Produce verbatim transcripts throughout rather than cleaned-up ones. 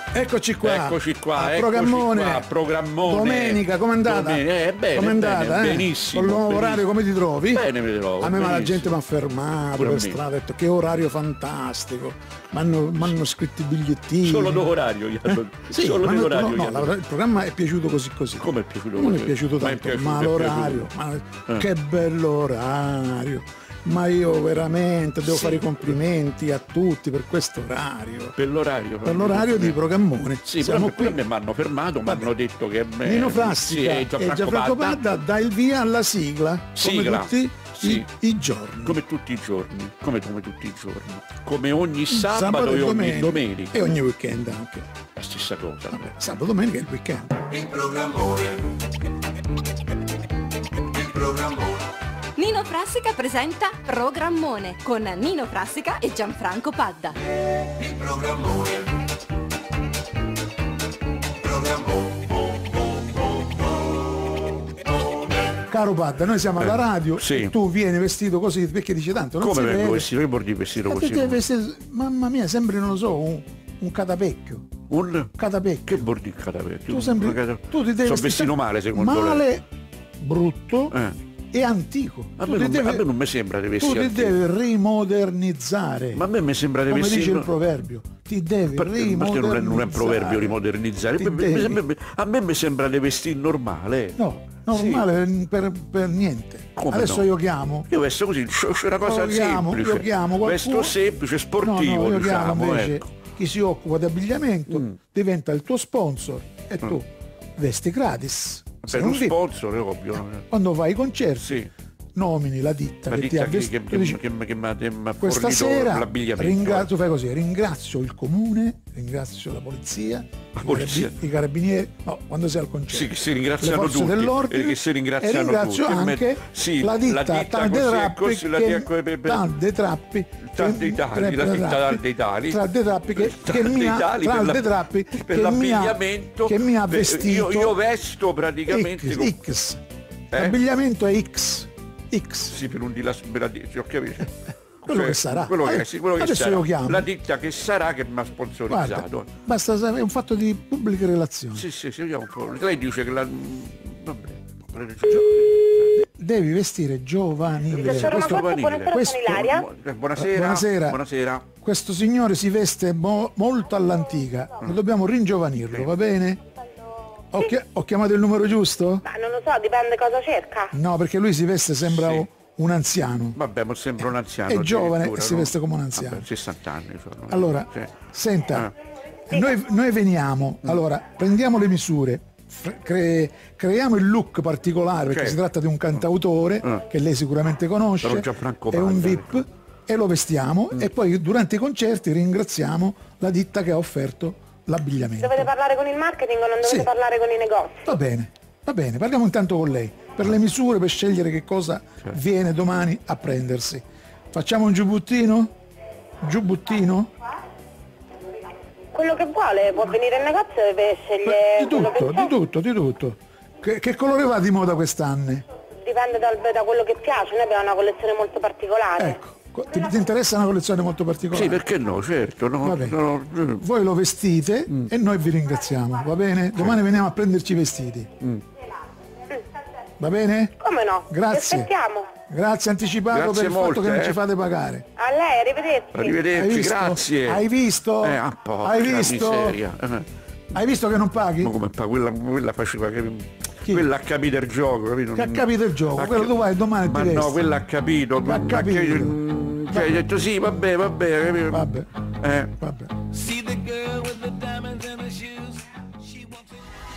Eccoci qua, eccoci qua, a eccoci programmone. qua, programmone. Domenica, com'è andata? Domenica, eh, bene, com'è andata, bene, eh? benissimo. Con il nuovo benissimo. orario come ti trovi? Bene mi trovo. A me ma la benissimo. gente mi ha fermato Pure per a me. strada, ha detto che orario fantastico. Mi hanno scritto i bigliettini. Solo d'orario, gli hanno... Sì, solo m'hanno- d'orario. no, gli no, hanno- la- il programma è piaciuto così così. Come è piaciuto? Non mi è così? piaciuto Ma è tanto, piaciuto, ma è l'orario, piaciuto. ma Eh. che bello orario. Ma io veramente devo Sì. fare i complimenti a tutti per questo orario. Per l'orario. Per l'orario di programmone. Sì, Siamo però qui. qui mi hanno fermato, mi Vabbè. hanno detto che... Nino eh, Frassica sì, e Gianfranco Gianfranco Padda, Padda dà il via alla sigla, Sigla, come tutti sì. i, i giorni. come tutti i giorni, come, come tutti i giorni, come ogni sabato, Sabato e ogni domenica. domenica. E ogni weekend anche. La stessa cosa. Vabbè, sabato domenica è il weekend. Il programmone. Il programmone. Nino Frassica presenta Programmone con Nino Frassica e Gianfranco Padda. Il programmone. Programmone. Caro Padda, noi siamo alla radio sì. e tu vieni vestito così perché dice tanto non Come si vengo vede. vestito? Che vuol dire vestito Ma così? perché vestito- mamma mia, sembri, non lo so, un, un catapecchio. Un... Catapecchio. Che vuol dire catapecchio? Tu sembri, tu ti devi Sono vestire vestito male secondo male, lei? brutto Eh. e antico. A Tu me, ti non, devi- a me non mi sembra di tu vestire ti antico. devi rimodernizzare. Ma a me mi sembra di come dice vestire... il proverbio, ti devi Perché, rimodernizzare. perché non, è, non è un proverbio rimodernizzare. Ti Mi- mi- devi- mi- a me mi sembra di vestire normale. No, Sì. normale per, per niente. Come Adesso no? io chiamo. Io vesto così, c'è una cosa Io chiamo, semplice. io chiamo qualcuno. Vesto semplice, sportivo, No, no, io diciamo. chiamo invece Ecco. chi si occupa di abbigliamento Mm. diventa il tuo sponsor e tu vesti gratis. Sei Per un un V I P. sponsor è ovvio. Quando vai ai concerti Sì. nomini la ditta La che ti ditta ha che, vestito. che, tu dici, che, che, che mi ha- mi ha questa fornito sera l'abbigliamento. ringra- tu fai così, ringrazio il comune, ringrazio la polizia, La i polizia. carabi- i carabinieri, no, quando sei al concerto. Sì, che si ringraziano le forze tutti, dell'ordine e che si ringraziano e ringrazio tutti. anche Sì, la ditta, la ditta Tal dei così e Trappi così, la che- ditta co- per- per- Tal dei Trappi Tal che- dei Tali, la Tal ditta Tal dei Tali. Tal dei Trappi che, Tal che dei mi ha Tali Tal per la- dei Trappi per che mi ha- l'abbigliamento, che mi ha per- vestito io, io vesto praticamente X, con- X. Eh? L'abbigliamento è X X sì, per un di la per la ditta, ho capito. Quello Cioè, che sarà. quello che, Adesso- sì, quello che adesso sarà. io chiamo. La ditta che sarà che mi ha sponsorizzato. Guarda, basta sapere, è un fatto di pubbliche relazioni. Sì, sì, sì, vediamo un po'. Lei dice che la... Vabbè. Devi vestire giovanile. Dottor Questo, Magotto, buonasera, questo- sono Ilaria. Bu- Buonasera. Buonasera. Buonasera. questo signore si veste mo- molto all'antica, lo dobbiamo ringiovanirlo, va bene? Ho, chi- ho chiamato il numero giusto? Ma non lo so, dipende cosa cerca. No, perché lui si veste, sembra Sì. un anziano. Vabbè, ma sembra un anziano. È giovane addirittura, e si no? veste come un anziano. Vabbè, sessanta anni sono. Allora, Sì. senta, Ah. noi, noi veniamo, allora, prendiamo le misure, f- cre- creiamo il look particolare, perché Ok. si tratta di un cantautore, Ah. che lei sicuramente conosce, Però Gianfranco è un Padda, V I P, e lo vestiamo, e poi durante i concerti ringraziamo la ditta che ha offerto l'abbigliamento. Dovete parlare con il marketing o non dovete Sì. parlare con i negozi? Va bene, va bene, parliamo intanto con lei, per le misure, per scegliere che cosa viene domani a prendersi. Facciamo un giubbottino? Giubbottino? Quello che vuole, può venire in negozio e deve scegliere Di quello tutto, che di c'è. tutto, di tutto. Che, che colore va di moda quest'anno? Dipende dal- da quello che piace, noi abbiamo una collezione molto particolare. Ecco, co- ti, ti interessa una collezione molto particolare? Sì, perché no, certo. No, Va bene. no, no. Voi lo vestite e noi vi ringraziamo, va bene? Domani veniamo a prenderci i vestiti. Va bene? Come no? Grazie. Vi aspettiamo. Grazie anticipato Grazie per il molte, fatto che non eh. ci fate pagare. A lei, arrivederci. Hai Arrivederci, visto? grazie. Hai visto? Eh, ah, porca Hai visto? miseria. Eh. Hai visto che non paghi? Ma come fa? Quella, quella faceva che... Chi? Quella ha capito il gioco, capito? Che ha capito il gioco, Ha quello cap- tu vai domani e Ma ti no, vesti. quella ha capito. Ha ma capito. che- mm, cioè, hai detto sì, vabbè, vabbè, capito? Vabbè, Eh. vabbè. See the girl with the diamonds in her shoes. She wants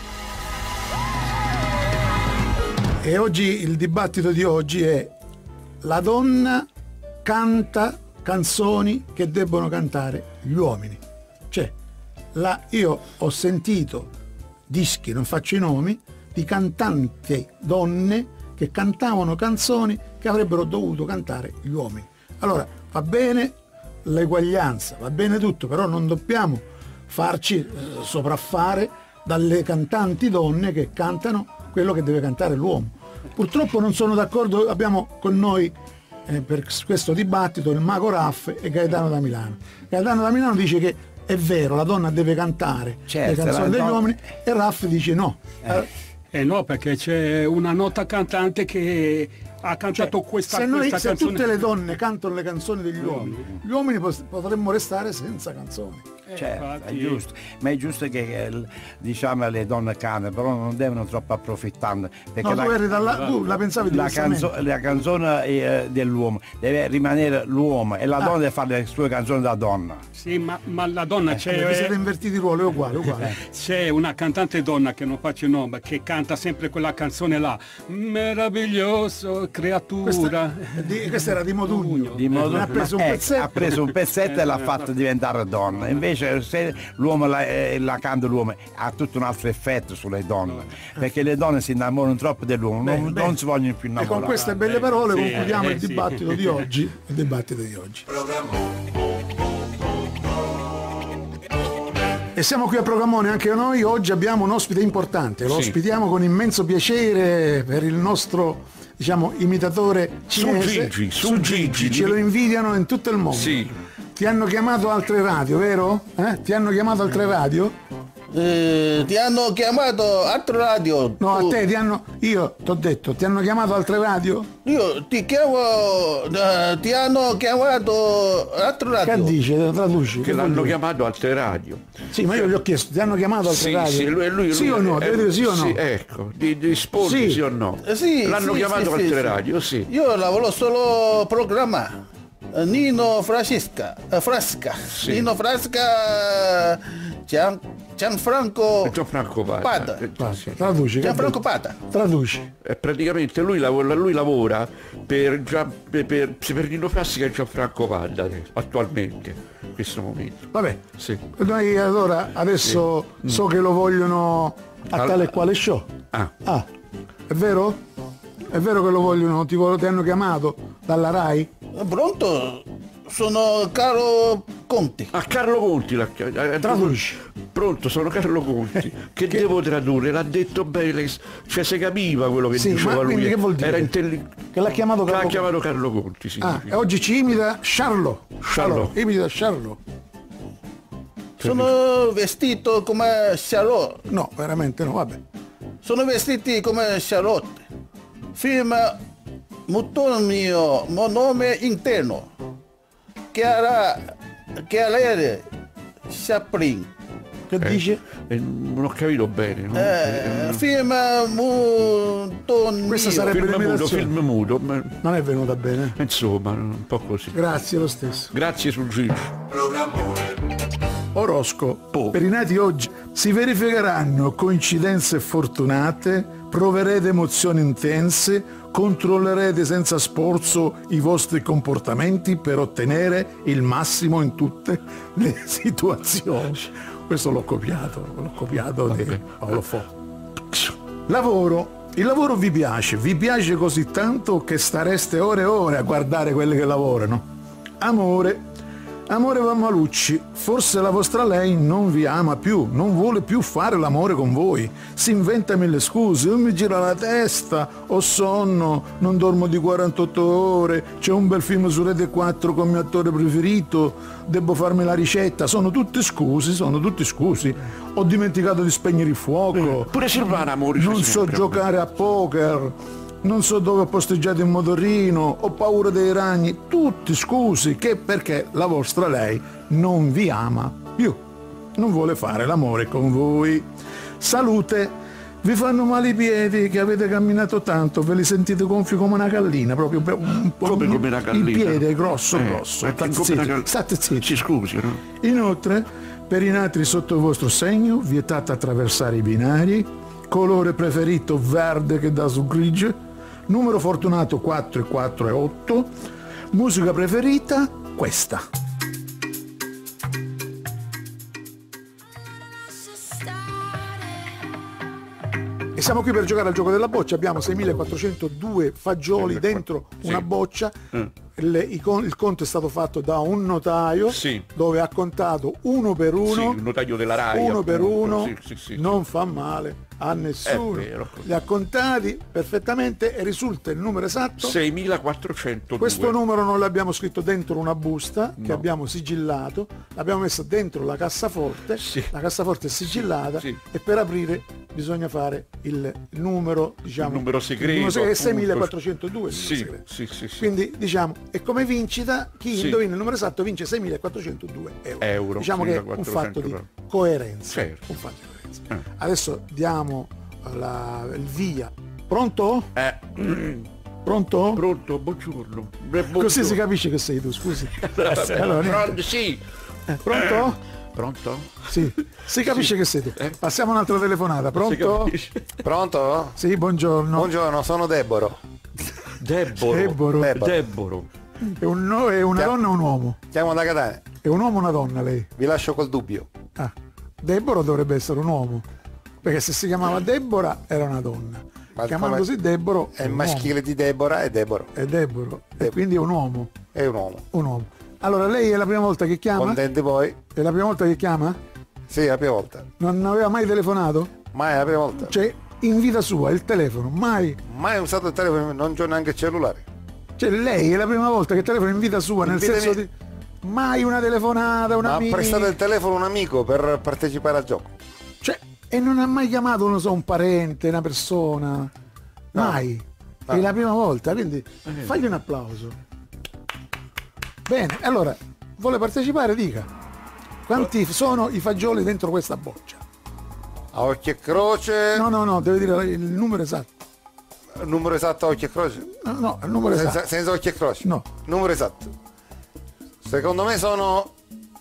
it. E oggi il dibattito di oggi è: la donna canta canzoni che debbono cantare gli uomini. Cioè, la, io ho sentito dischi, non faccio i nomi, di cantanti donne che cantavano canzoni che avrebbero dovuto cantare gli uomini. Allora, va bene l'eguaglianza, va bene tutto, però non dobbiamo farci eh, sopraffare dalle cantanti donne che cantano quello che deve cantare l'uomo. Purtroppo non sono d'accordo, abbiamo con noi eh, per questo dibattito il Mago Raff e Gaetano da Milano. Gaetano da Milano dice che è è vero, la donna deve cantare Certo, le canzoni la degli donna- uomini, e Raff dice no. Eh, Eh no, perché c'è una nota cantante che ha cantato questa, se, noi, questa se canzone. tutte le donne cantano le canzoni degli uomini, gli uomini pos- potremmo restare senza canzoni. Eh, Certo, infatti- è giusto, ma è giusto che eh, diciamo le donne cantano, però non devono troppo approfittare, perché No, la, tu, eri dalla, tu la pensavi la, diversamente. canzo- la canzone eh, dell'uomo deve rimanere l'uomo e la Ah. donna deve fare le sue canzoni da donna. Sì, ma, ma la donna c'è, Perché siete invertiti i ruoli, è uguale, uguale. c'è una cantante donna che non faccio il nome, che canta sempre quella canzone là, meraviglioso creatura. Questa, di- questa era di Modugno. Di modo, Ne ha preso un eh, pezzetto. ha preso un pezzetto e l'ha fatto diventare donna. Invece se l'uomo la, eh, la canta l'uomo ha tutto un altro effetto sulle donne, perché le donne si innamorano troppo dell'uomo, Bene, non, bene. non si vogliono più E innamorare. con queste belle parole Sì, concludiamo eh, il sì. dibattito di oggi. Il dibattito di oggi. E siamo qui a Programmone anche noi. Oggi abbiamo un ospite importante, lo Sì. ospitiamo con immenso piacere per il nostro, diciamo, imitatore cinese. Gigi, su Gigi. Ce lo invidiano in tutto il mondo. Sì. Ti hanno chiamato altre radio, vero? Eh? Ti hanno chiamato altre radio? Eh, ti hanno chiamato altro radio. No, a Tu- te ti hanno. Io ti ho detto, ti hanno chiamato altre radio? Io ti chiamo. eh, ti hanno chiamato altro Che radio. dice? Traduci. Che vuol l'hanno dire? chiamato altre radio. Sì, ma io gli ho chiesto, ti hanno chiamato altre Sì, radio? sì, lui, lui, sì lui- o no? eh, Devi dire sì o no? Sì, ecco, di, di rispondi Sì. sì. o no. Eh, sì, L'hanno sì, chiamato sì, altre sì, sì. radio, sì. Io lavoro solo programma. Eh, Nino Frasca, eh, Frasca. Nino Frasca, Gian, Gianfranco Gianfranco Pata. Pata. Eh, Basta, sì. traduci. che Gianfranco vuol- Pata. Traduci. Eh, praticamente lui lavora, lui lavora per, Gian, per, per, per Nino Frassica e Gianfranco Pata adesso, attualmente, in questo momento. Vabbè, Sì. noi allora adesso so che lo vogliono a Al- tale e quale show. Ah, Ah, è vero? È vero che lo vogliono, ti, vo- ti hanno chiamato dalla Rai? Eh, Pronto? Sono Carlo Conti. a Carlo Conti l'ha chiamato. Traduci. Pronto, sono Carlo Conti. Che, devo tradurre? L'ha detto bene, lei- cioè si capiva quello che Sì, diceva ma lui. quindi che vuol dire? Era intelligente. Che l'ha chiamato L'ha Carlo chiamato Carlo Conti, sì. Ah, sì. e oggi ci imita Charlot. Charlot. Imita Charlot. Sono vestito come Charlotte. No, veramente no, vabbè. Sono vestiti come Charlotte. Film molto mio, mio nome interno. Chiara, Chiara Chaplin. Che dice? Eh, non ho capito bene. No? Eh, Eh, film molto Questa mio. sarebbe film muto, l'imitazione. film muto, ma, Non è venuta bene. insomma, un po' così. Grazie lo stesso. Grazie sul Gigi. Oroscopo. Per i nati oggi si verificheranno coincidenze fortunate, proverete emozioni intense, controllerete senza sforzo i vostri comportamenti per ottenere il massimo in tutte le situazioni. Questo l'ho copiato, l'ho copiato di Paolo Fo. Lavoro. Il lavoro vi piace, vi piace così tanto che stareste ore e ore a guardare quelli che lavorano. Amore. Amore Mammalucci, forse la vostra lei non vi ama più, non vuole più fare l'amore con voi. Si inventa mille scuse, non mi gira la testa, ho sonno, non dormo di quarantotto ore, c'è un bel film su Rete quattro con il mio attore preferito, devo farmi la ricetta. Sono tutti scusi, sono tutti scusi. Ho dimenticato di spegnere il fuoco. Pure Silvana Amore. Non c'è so sempre. giocare a poker, non so dove ho posteggiato il motorino, ho paura dei ragni, tutti scusi, che perché la vostra lei non vi ama più, non vuole fare l'amore con voi. Salute, vi fanno male i piedi che avete camminato tanto, ve li sentite gonfi come una gallina, proprio per un po'. Come come una gallina? Il piede è grosso, Eh, grosso. perché State come una zitti, gall- state zitti. Ci scusi, no? Inoltre, per i nati sotto il vostro segno, vietate attraversare i binari, colore preferito verde che dà sul grigio, numero fortunato quattro e quattro e otto, musica preferita questa. E siamo qui per giocare al gioco della boccia, abbiamo seimilaquattrocentodue fagioli dentro Sì. una boccia. Mm. Il, i con- il conto è stato fatto da un notaio Sì. dove ha contato uno per uno, Sì, il notaio della Rai. uno per appunto. uno, Sì, sì, sì. non fa male a nessuno, È vero. li ha contati perfettamente e risulta il numero esatto. seimilaquattrocentodue. Questo numero non l'abbiamo scritto dentro una busta che No. abbiamo sigillato, l'abbiamo messo dentro la cassaforte, Sì. la cassaforte è sigillata Sì. e per aprire bisogna fare il numero, diciamo, Il numero segreto, il numero segreto è appunto. seimilaquattrocentodue il numero Sì, segreto. sì, sì, sì. Quindi diciamo, e come vincita chi Sì. indovina il numero esatto vince seimilaquattrocentodue euro. Euro, Diciamo che è un fatto di seimilaquattrocento. coerenza. Certo. Un fatto di coerenza. Eh. Adesso diamo la- il via. Pronto? Eh, Pronto? pronto, buongiorno. Beh, buongiorno. Così si capisce che sei tu, scusi. Allora, niente. Pronto, sì. Eh, pronto? Pronto? Sì, si capisce che sei tu. Eh? Passiamo a un'altra telefonata. Si Pronto? capisce? Pronto? Sì, buongiorno. Buongiorno, sono Debboro. Debboro. Debboro. Debboro. Debboro. È, un no- è una Chiam- donna o un uomo? Chiamo da Catania. È un uomo o una donna lei? Vi lascio col dubbio. Ah, Debboro dovrebbe essere un uomo. Perché se si chiamava Debbora era una donna. Ma Chiamandosi come- Debboro È il maschile di Deborah e Debboro. È Debboro. E Debboro. quindi è un uomo. È un uomo. Un uomo. Allora lei è la prima volta che chiama? Contenti voi? È la prima volta che chiama? Sì, è la prima volta. Non aveva mai telefonato? Ma è la prima volta. Cioè, in vita sua, il telefono, mai. Mai usato il telefono, non c'ho neanche il cellulare. Cioè, lei è la prima volta che telefona in vita sua, In nel vita senso mia. di. Mai una telefonata, una Ma ha mini- prestato il telefono a un amico per partecipare al gioco. Cioè, e non ha mai chiamato, non so, un parente, una persona. Mai. È No. la prima volta, quindi fagli un applauso. Bene, allora, vuole partecipare? Dica. Quanti sono i fagioli dentro questa boccia? A occhio e croce. No, no, no, deve dire il numero esatto. Il numero esatto a occhio e croce. No, no, il numero Senza, esatto. senza occhio e croce. No. Numero esatto. Secondo me sono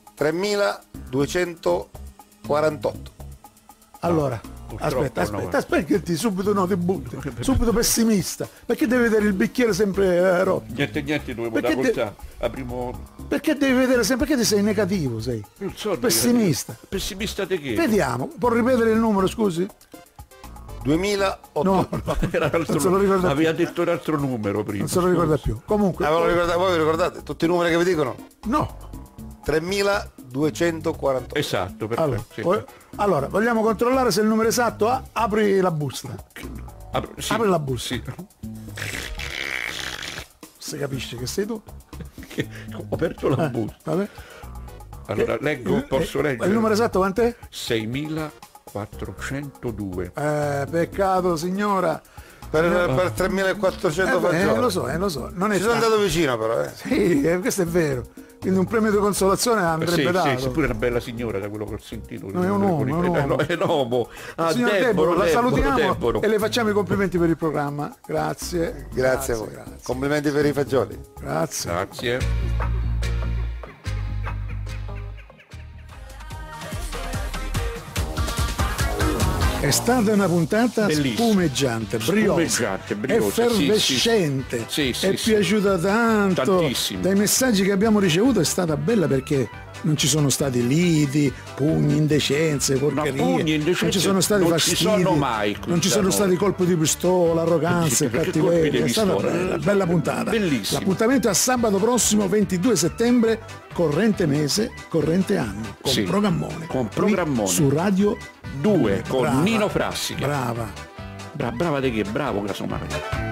tremiladuecentoquarantotto. Allora, purtroppo aspetta, no, aspetta, guarda. aspetta che ti subito no, ti butti. Subito pessimista. Perché devi vedere il bicchiere sempre eh, rotto? Niente, niente, dovevo Perché da de- portare. Apriamo. Perché devi vedere sempre? Perché ti sei negativo, sei? Non so, Pessimista. Pessimista di che? Vediamo, può ripetere il numero, scusi? duemilaotto. No, no, Era l'altro- non se lo ricorda più. aveva detto un altro numero prima. Non se lo ricorda più. Comunque, Ah, ve lo ricordate- voi vi ricordate tutti i numeri che vi dicono? no. tremiladuecentoquarantotto. Esatto, perfetto. Allora, sì. vo- allora, vogliamo controllare se il numero esatto ha? Apri la busta. Apri, sì, Apri la busta. sì. Si capisce che sei tu. Che- Ho aperto la Eh, busta. vabbè. Allora, leggo, Il- posso eh, leggere? Il numero esatto quant'è? seimilaquattrocentodue. Eh, peccato signora. Per, per tremilaquattrocento Eh, beh, fagioli. eh, lo so, eh, lo so. Non è Ci sono tanto. andato vicino però, eh. Sì, eh, questo è vero. Quindi un premio di consolazione andrebbe Sì, sì, dato. sì, pure una bella signora da quello che ho sentito. No, è un uomo, è un Eh, no, uomo. è un uomo. Ah, Signor Debboro, Debboro, la Debboro, salutiamo Debboro. e le facciamo i complimenti per il programma. Grazie. Grazie a voi. Grazie. Complimenti per i fagioli. Grazie. Grazie. È stata una puntata Bellissima. spumeggiante, briosa, Spumeggiante, briosa, effervescente, sì, sì. Sì, è sì, piaciuta tanto. Tantissimo. Dai messaggi che abbiamo ricevuto è stata bella perché non ci sono stati liti, pugni, indecenze, porcherie, pugni, indecenze non ci sono stati non ci fastidi, sono mai qui non ci da sono noi. stati colpi di pistola, arroganze, Sì, perché cattiveria. colpi di È stata pistola, bella, eh, bella puntata. bellissimo. L'appuntamento è a sabato prossimo ventidue settembre, corrente mese, corrente anno, con Sì, programmone. con Qui programmone. su Radio Due, con Brava, Nino Frassica. Brava. Bra- brava di che? Bravo casomai.